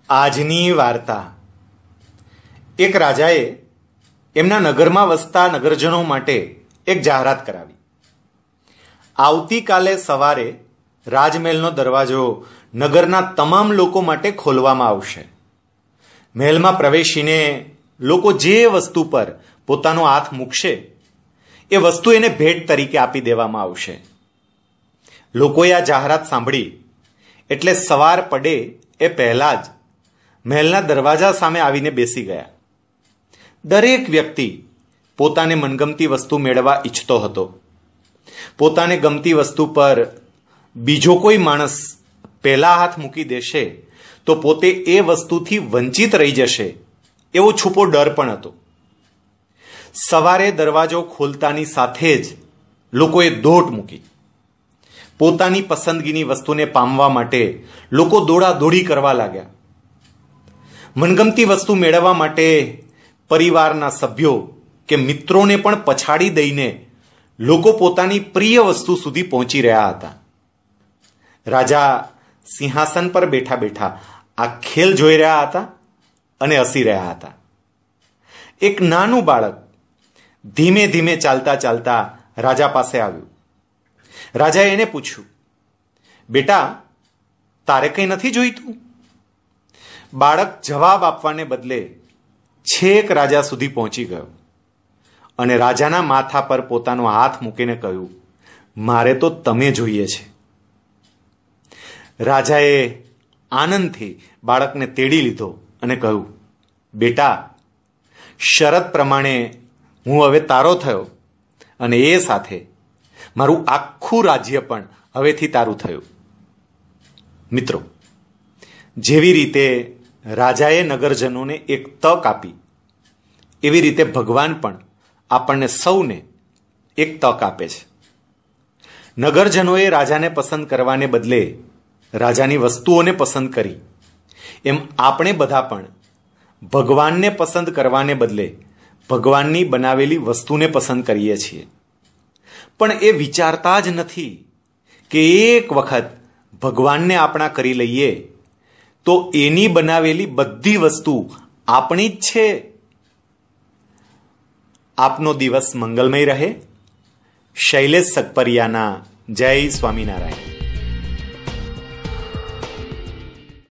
આજની વાર્તા। એક રાજાએ એમના નગરમાં વસતા નગરજનો માટે એક જાહેરાત કરાવી। આવતીકાલે સવારે રાજમહેલનો દરવાજો નગરના તમામ લોકો માટે ખોલવામાં આવશે। મહેલમાં પ્રવેશીને લોકો જે વસ્તુ પર પોતાનો હાથ મૂકશે એ વસ્તુ એને ભેટ તરીકે આપી દેવામાં આવશે। લોકોએ આ જાહેરાત સાંભળી એટલે સવાર પડે એ પહેલા જ મહેલના દરવાજા સામે આવીને બેસી ગયા। દરેક વ્યક્તિ પોતાને મનગમતી વસ્તુ મેળવવા ઈચ્છતો હતો। પોતાને ગમતી વસ્તુ પર બીજો કોઈ માણસ પહેલા હાથ મૂકી દેશે તો પોતે એ વસ્તુથી વંચિત રહી જશે એવો છૂપો ડર પણ હતો। સવારે દરવાજો ખોલતાની સાથે જ લોકોએ દોટ મૂકી। પોતાની પસંદગીની વસ્તુને પામવા માટે લોકો દોડાદોડી કરવા લાગ્યા। મનગમતી વસ્તુ મેળવવા માટે પરિવારના સભ્યો કે મિત્રોને પણ પછાડી દઈને લોકો પોતાની પ્રિય વસ્તુ સુધી પહોંચી રહ્યા હતા। રાજા સિંહાસન પર બેઠા બેઠા આ ખેલ જોઈ રહ્યા હતા અને હસી રહ્યા હતા। એક નાનું બાળક ધીમે ધીમે ચાલતા ચાલતા રાજા પાસે આવ્યું। રાજાએ એને પૂછ્યું, બેટા, તારે કંઈ નથી જોઈતું? બાળક જવાબ આપવાને બદલે છેક રાજા સુધી પહોંચી ગયો અને રાજાના માથા પર પોતાનો હાથ મૂકીને કહ્યું, મારે તો તમે જોઈએ છે। રાજાએ આનંદથી બાળકને તેડી લીધો અને કહ્યું, બેટા, શરત પ્રમાણે હું હવે તારો થયો અને એ સાથે મારું આખું રાજ્ય પણ હવેથી તારું થયું। મિત્રો, જેવી રીતે રાજાએ નગરજનોને એક તક આપી એવી રીતે ભગવાન પણ આપણને સૌને એક તક આપે છે। નગરજનોએ રાજાને પસંદ કરવાને બદલે રાજાની વસ્તુઓને પસંદ કરી, એમ આપણે બધા પણ ભગવાનને પસંદ કરવાને બદલે ભગવાનની બનાવેલી વસ્તુને પસંદ કરીએ છીએ, પણ એ વિચારતા જ નથી કે એક વખત ભગવાનને આપણા કરી લઈએ તો એની બનાવેલી બધી વસ્તુ આપણી જ છે। આપનો દિવસ મંગલમય રહે। શૈલેષ સગપરિયાના જય સ્વામિનારાયણ।